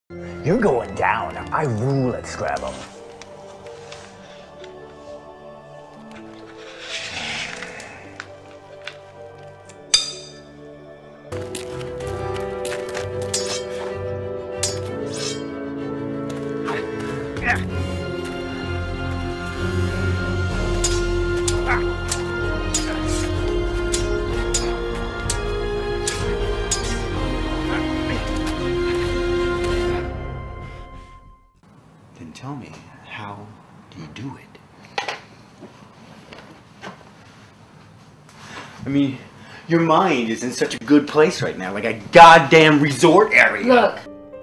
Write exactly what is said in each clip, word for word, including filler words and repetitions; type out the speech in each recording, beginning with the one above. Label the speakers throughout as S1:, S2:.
S1: You're going down. I rule at Scrabble.
S2: Then tell me, how do you do it? I mean, your mind is in such a good place right now, like a goddamn resort area.
S3: Look.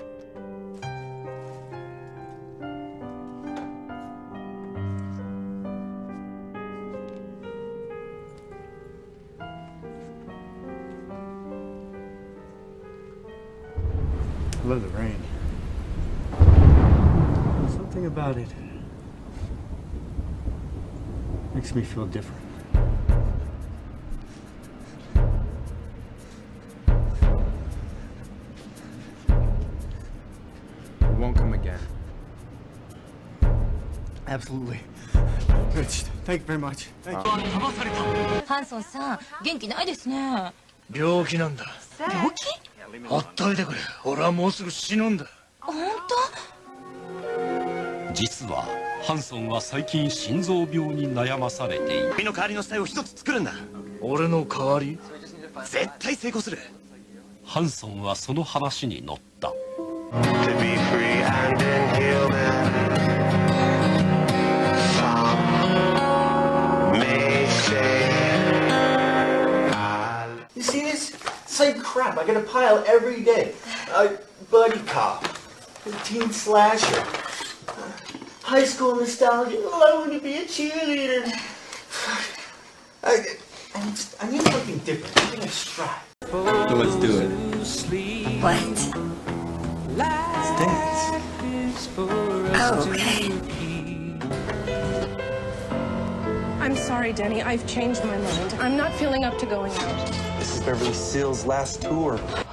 S2: I love the rain. Something about it makes me feel different.
S4: We won't come again.
S2: Absolutely. Rich, thank you very much. Thank you.
S3: ハンソンさん、元気ないですね。
S5: 病気なんだ。
S3: 病気？
S5: ほっといてくれ。俺はもうすぐ死ぬんだ。
S3: 本当？
S6: 実はハンソンは最近心臓病に悩まされている。
S5: 君の代わりの死体を一つ作るんだ。俺の代わり？絶対成功する。
S6: ハンソンはその話に乗った。
S2: You see this? It's like crap. I get a pile every day. A buddy cop, a teen slasher, high school nostalgia. Oh, I want to be a cheerleader. I, I, just, I need something different, something extra. So let's do it.
S3: What?
S2: Let's dance.
S3: Oh, okay.
S7: I'm sorry, Denny. I've changed my mind. I'm not feeling up to going out.
S8: This is Beverly Seal's last tour.